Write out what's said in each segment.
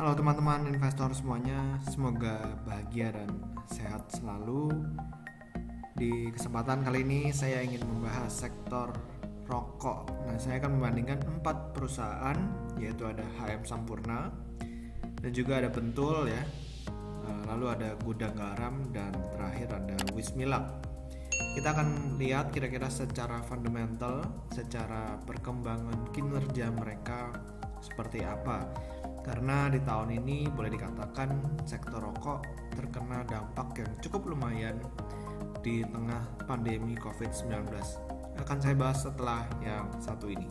Halo teman-teman investor semuanya, semoga bahagia dan sehat selalu. Di kesempatan kali ini saya ingin membahas sektor rokok. Nah, saya akan membandingkan 4 perusahaan, yaitu ada HM Sampurna dan juga ada Bentul ya. Lalu ada Gudang Garam dan terakhir ada Wismilak. Kita akan lihat kira-kira secara fundamental, secara perkembangan kinerja mereka seperti apa. Karena di tahun ini boleh dikatakan sektor rokok terkena dampak yang cukup lumayan di tengah pandemi COVID-19. Akan saya bahas setelah yang satu ini.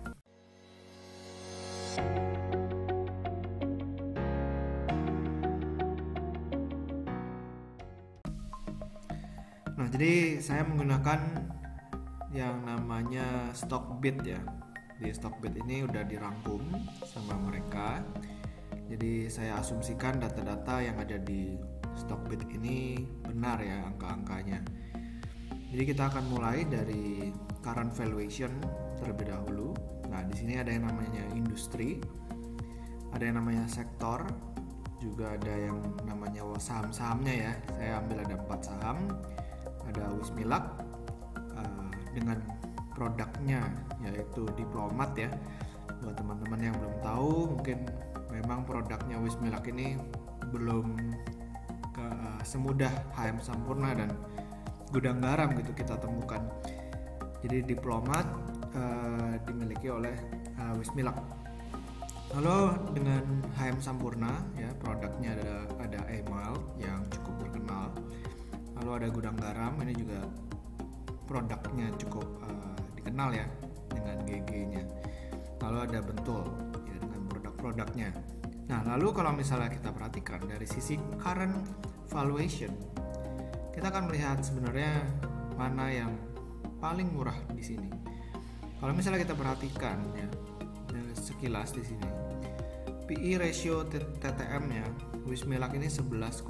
Nah, jadi saya menggunakan yang namanya Stockbit ya. Di Stockbit ini udah dirangkum sama mereka. Jadi saya asumsikan data-data yang ada di Stockbit ini benar ya angka-angkanya. Jadi kita akan mulai dari current valuation terlebih dahulu. Nah, di sini ada yang namanya industri, ada yang namanya sektor, juga ada yang namanya saham-sahamnya ya. Saya ambil ada 4 saham. Ada Wismilak dengan produknya yaitu Diplomat ya. Buat teman-teman yang belum tahu, mungkin memang produknya Wismilak ini belum semudah HM Sampurna dan Gudang Garam gitu kita temukan. Jadi Diplomat dimiliki oleh Wismilak. Lalu dengan HM Sampurna ya, produknya ada Email yang cukup terkenal. Lalu ada Gudang Garam, ini juga produknya cukup dikenal ya dengan GG-nya. Lalu ada Bentul ya dengan produk-produknya. Nah, lalu kalau misalnya kita perhatikan dari sisi current valuation, kita akan melihat sebenarnya mana yang paling murah di sini. Kalau misalnya kita perhatikan ya sekilas di sini, PE ratio TTM-nya Wismilak ini 11,05.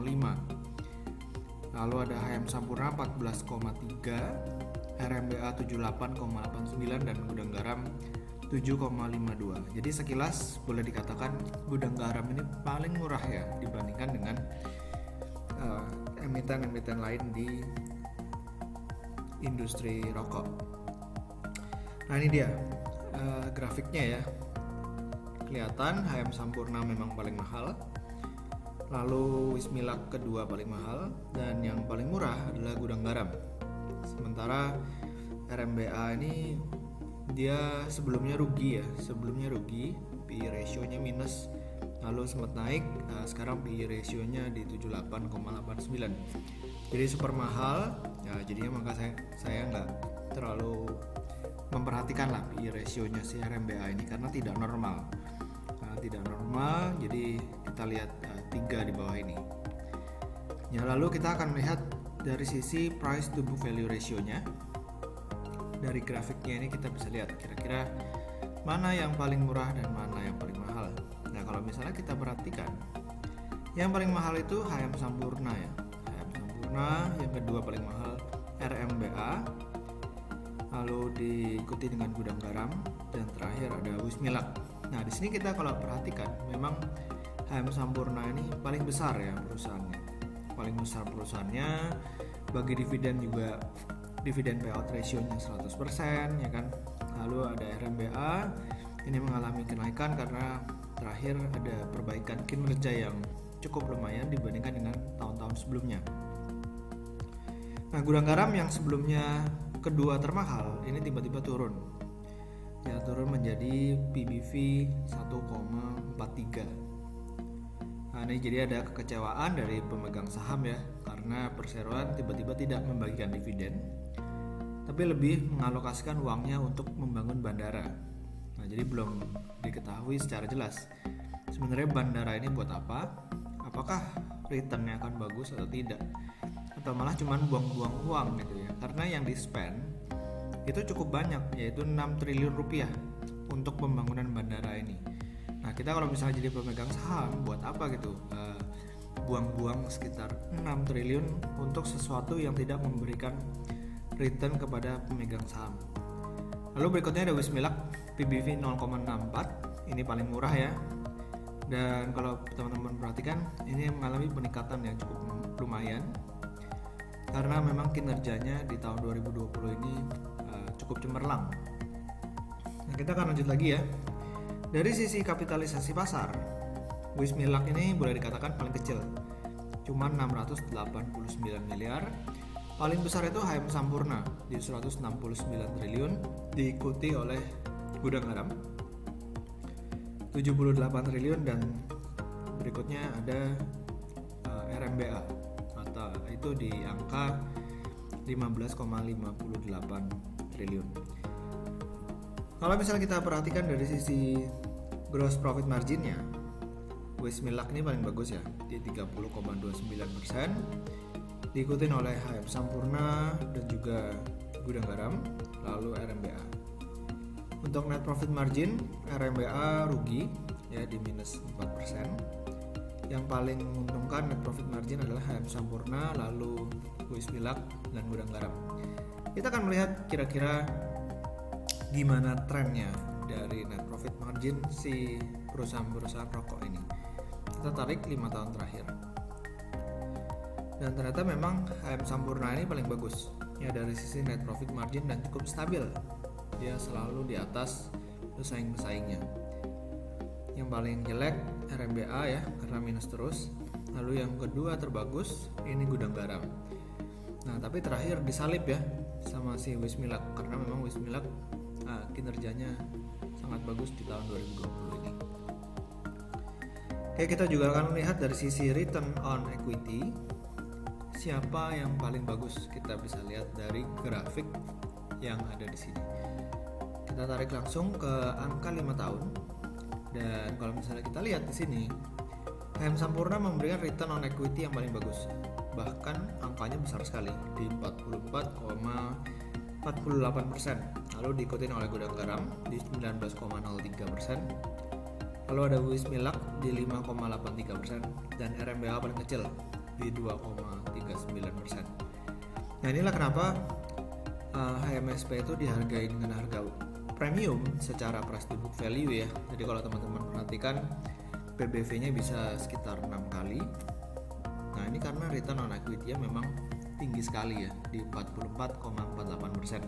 Lalu ada HM Sampurna 14,3, RMBA 78,89 dan Gudang Garam 7,52. Jadi sekilas boleh dikatakan Gudang Garam ini paling murah ya dibandingkan dengan emiten-emiten lain di industri rokok. Nah, ini dia grafiknya ya. Kelihatan HM Sampurna memang paling mahal. Lalu Wismilak kedua paling mahal dan yang paling murah adalah Gudang Garam. Sementara RMBA ini dia sebelumnya rugi, PE ratio-nya minus, lalu sempat naik, sekarang PE ratio-nya di 78,89. Jadi super mahal, ya jadinya maka saya nggak terlalu memperhatikan lah PE ratio-nya si RMBA ini karena tidak normal. Jadi kita lihat 3 di bawah ini. Ya, lalu kita akan melihat dari sisi price to book value ratio-nya. Dari grafiknya ini kita bisa lihat kira-kira mana yang paling murah dan mana yang paling mahal. Nah, kalau misalnya kita perhatikan, yang paling mahal itu HM Sampurna ya. HM Sampurna, yang kedua paling mahal RMBA, lalu diikuti dengan Gudang Garam, dan terakhir ada Wismilak. Nah, di sini kita kalau perhatikan memang HM Sampurna ini paling besar ya perusahaannya. Paling besar perusahaannya, bagi dividen juga dividen payout ratio-nya 100% ya kan. Lalu ada RMBA, ini mengalami kenaikan karena terakhir ada perbaikan kinerja yang cukup lumayan dibandingkan dengan tahun-tahun sebelumnya. Nah, Gudang Garam yang sebelumnya kedua termahal ini tiba-tiba turun. Ya, turun menjadi PBV 1,43. Nah, ini jadi ada kekecewaan dari pemegang saham ya, karena perseroan tiba-tiba tidak membagikan dividen, tapi lebih mengalokasikan uangnya untuk membangun bandara. Nah, jadi belum diketahui secara jelas sebenarnya bandara ini buat apa, apakah returnnya akan bagus atau tidak, atau malah cuman buang-buang uang gitu ya, karena yang di spend itu cukup banyak, yaitu 6 triliun rupiah untuk pembangunan bandara ini. Nah, kita kalau misalnya jadi pemegang saham, buat apa gitu buang-buang sekitar 6 triliun untuk sesuatu yang tidak memberikan return kepada pemegang saham. Lalu berikutnya ada Wismilak, PBV 0,64, ini paling murah ya. Dan kalau teman-teman perhatikan, ini mengalami peningkatan yang cukup lumayan karena memang kinerjanya di tahun 2020 ini cukup cemerlang. Nah, kita akan lanjut lagi ya. Dari sisi kapitalisasi pasar, Wismilak ini boleh dikatakan paling kecil, cuma 689 miliar. Paling besar itu HM Sampurna di 169 triliun, diikuti oleh Gudang Garam 78 triliun, dan berikutnya ada RMBA atau itu di angka 15,58 triliun. Kalau misalnya kita perhatikan dari sisi gross profit marginnya, Wismilak ini paling bagus ya di 30,29%, diikuti oleh HM Sampurna dan juga Gudang Garam, lalu RMBA. Untuk net profit margin, RMBA rugi ya di minus 4%. Yang paling menguntungkan net profit margin adalah HM Sampurna, lalu Wismilak dan Gudang Garam. Kita akan melihat kira-kira gimana trennya dari net profit margin si perusahaan-perusahaan rokok ini. Kita tarik 5 tahun terakhir. Dan ternyata memang HM Sampurna ini paling bagus ya dari sisi net profit margin dan cukup stabil. Dia selalu di atas pesaing-pesaingnya. Yang paling jelek RMBA ya karena minus terus. Lalu yang kedua terbagus ini Gudang Garam. Nah, tapi terakhir disalip ya sama si Wismilak karena memang Wismilak kinerjanya sangat bagus di tahun 2020 ini. Oke, kita juga akan melihat dari sisi return on equity siapa yang paling bagus. Kita bisa lihat dari grafik yang ada di sini. Kita tarik langsung ke angka 5 tahun. Dan kalau misalnya kita lihat di sini, HM Sampurna memberikan return on equity yang paling bagus. Bahkan angkanya besar sekali di 44,48%. Lalu diikuti oleh Gudang Garam di 19,03%. Lalu ada Wismilak di 5,83% dan RMBA paling kecil di 2,39%. Nah, inilah kenapa HMSP itu dihargai dengan harga premium secara price to book value ya. Jadi kalau teman-teman perhatikan PBV-nya bisa sekitar 6 kali. Nah, ini karena return on equity-nya memang tinggi sekali ya di 44,48%.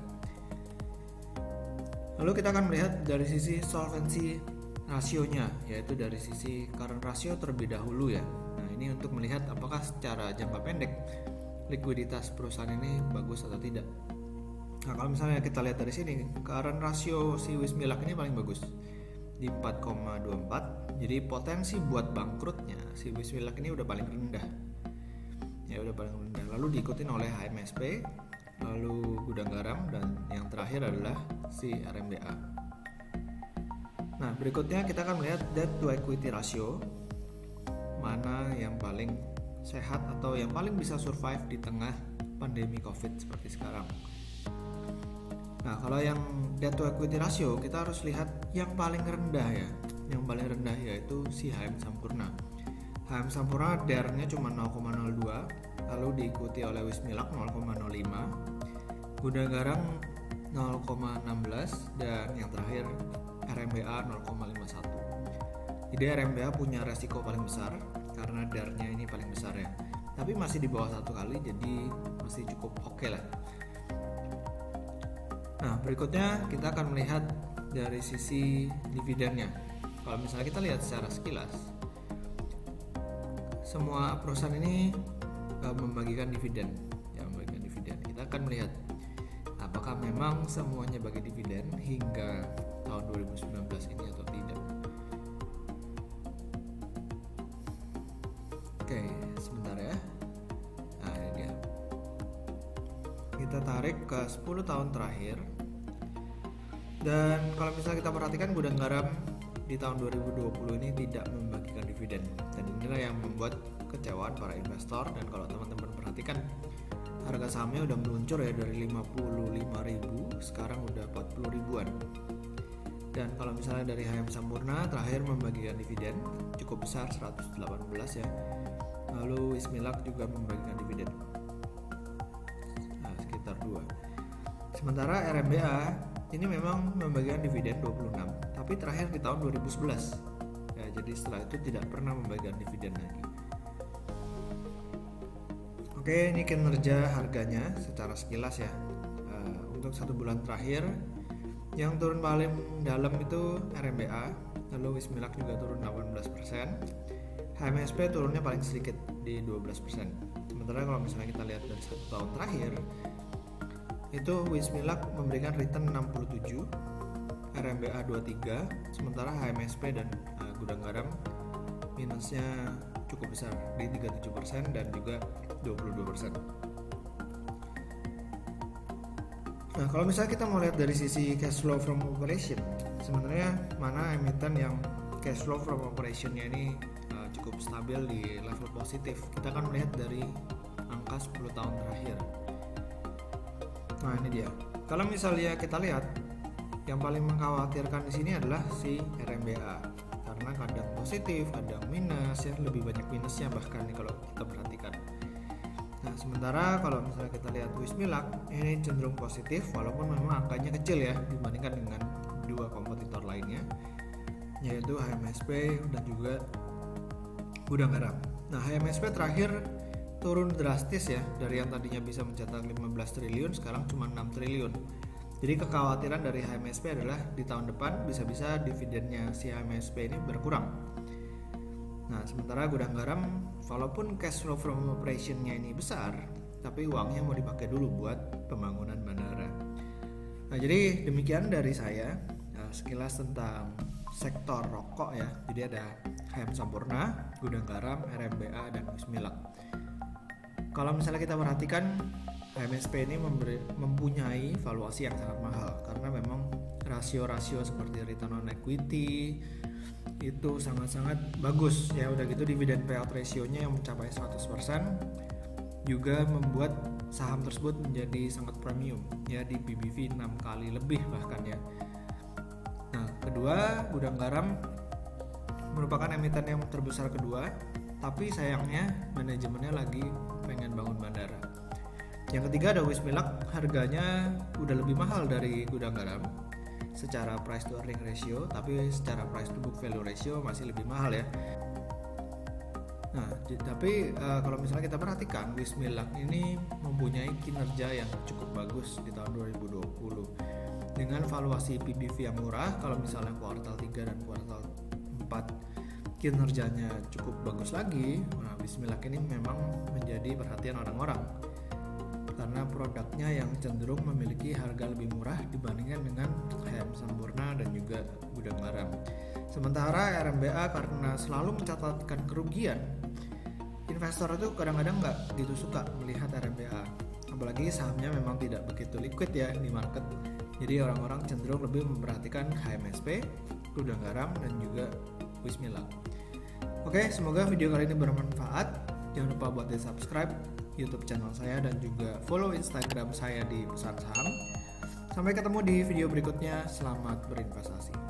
Lalu kita akan melihat dari sisi solvency rasionya, yaitu dari sisi current ratio terlebih dahulu ya. Nah, ini untuk melihat apakah secara jangka pendek likuiditas perusahaan ini bagus atau tidak. Nah, kalau misalnya kita lihat dari sini, current ratio si Wismilak ini paling bagus di 4,24. Jadi potensi buat bangkrutnya si Wismilak ini udah paling rendah. Ya, udah paling rendah. Lalu diikuti oleh HMSP, lalu Gudang Garam, dan yang terakhir adalah si RMBA. Nah, berikutnya kita akan melihat debt to equity ratio. Mana yang paling sehat atau yang paling bisa survive di tengah pandemi Covid seperti sekarang. Nah, kalau yang debt to equity ratio kita harus lihat yang paling rendah ya. Yang paling rendah yaitu si HM Sampurna. HM Sampurna DER-nya cuma 0,02, lalu diikuti oleh Wismilak 0,05, Gudang Garam 0,16, dan yang terakhir RMBA 0,51. Jadi RMBA punya resiko paling besar karena DER-nya ini paling besar ya. Tapi masih di bawah 1 kali, jadi masih cukup oke lah. Nah, berikutnya kita akan melihat dari sisi dividennya. Kalau misalnya kita lihat secara sekilas, semua perusahaan ini membagikan dividen. Ya, membagikan dividen. Kita akan melihat apakah memang semuanya bagi dividen hingga tahun 2019 ini atau tidak. Oke, sebentar ya. Nah, ini dia. Kita tarik ke 10 tahun terakhir. Dan kalau misalnya kita perhatikan Gudang Garam di tahun 2020 ini tidak membagikan dividen. Dan inilah yang membuat kecewaan para investor. Dan kalau teman-teman perhatikan, harga sahamnya udah meluncur ya dari 55.000 sekarang udah 40 ribuan. Dan kalau misalnya dari HM Sampurna terakhir membagikan dividen cukup besar 118 ya. Lalu Wismilak juga membagikan dividen sekitar 2. Sementara RMBA ini memang membagikan dividen 26, tapi terakhir di tahun 2011 ya. Jadi setelah itu tidak pernah membagikan dividen lagi. Oke, ini kinerja harganya secara sekilas ya. Untuk 1 bulan terakhir yang turun paling dalam itu RMBA, lalu Wismilak juga turun 18%. HMSP turunnya paling sedikit di 12%. Sementara kalau misalnya kita lihat dari 1 tahun terakhir, itu Wismilak memberikan return 67, RMBA 23, sementara HMSP dan Gudang Garam minusnya cukup besar di 37% dan juga 22%. Nah, kalau misalnya kita mau lihat dari sisi cash flow from operation, sebenarnya mana emiten yang cash flow from operationnya ini cukup stabil di level positif. Kita akan melihat dari angka 10 tahun terakhir. Nah, ini dia. Kalau misalnya kita lihat, yang paling mengkhawatirkan di sini adalah si RMBA, karena kadang positif, kadang minus, ya lebih banyak minusnya bahkan nih kalau kita perhatikan. Nah, sementara kalau misalnya kita lihat Wismilak, ini cenderung positif walaupun memang angkanya kecil ya dibandingkan dengan dua kompetitor lainnya, yaitu HMSP dan juga Gudang Garam. Nah, HMSP terakhir turun drastis ya, dari yang tadinya bisa mencetak 15 triliun sekarang cuma 6 triliun. Jadi kekhawatiran dari HMSP adalah di tahun depan bisa-bisa dividennya si HMSP ini berkurang. Nah, sementara Gudang Garam walaupun cash flow from operation-nya ini besar, tapi uangnya mau dipakai dulu buat pembangunan bandara. Nah, jadi demikian dari saya sekilas tentang sektor rokok ya. Jadi ada HM Sampurna, Gudang Garam, RMBA, dan Wismilak. Kalau misalnya kita perhatikan, HMSP ini mempunyai valuasi yang sangat mahal karena memang rasio-rasio seperti return on equity itu sangat-sangat bagus ya. Udah gitu dividen payout ratio-nya yang mencapai 100% juga membuat saham tersebut menjadi sangat premium ya, di PBV 6 kali lebih bahkan ya. Nah, kedua, Gudang Garam merupakan emiten yang terbesar kedua, tapi sayangnya manajemennya lagi pengen bangun bandara. Yang ketiga ada Wismilak, harganya udah lebih mahal dari Gudang Garam secara price to earning ratio, tapi secara price to book value ratio masih lebih mahal ya. Nah, tapi kalau misalnya kita perhatikan, Wismilak ini mempunyai kinerja yang cukup bagus di tahun 2020 dengan valuasi PBV yang murah. Kalau misalnya kuartal 3 dan kuartal 4 kinerjanya cukup bagus lagi, nah Wismilak ini memang menjadi perhatian orang-orang karena produknya yang cenderung memiliki harga lebih murah dibandingkan dengan HM Sampurna dan juga Gudang Garam. Sementara RMBA karena selalu mencatatkan kerugian, investor itu kadang-kadang nggak gitu suka melihat RMBA, apalagi sahamnya memang tidak begitu liquid ya di market. Jadi orang-orang cenderung lebih memperhatikan HMSP, Gudang Garam, dan juga Wismilak. Oke, semoga video kali ini bermanfaat. Jangan lupa buat di subscribe YouTube channel saya dan juga follow Instagram saya di Pesan Saham. Sampai ketemu di video berikutnya. Selamat berinvestasi.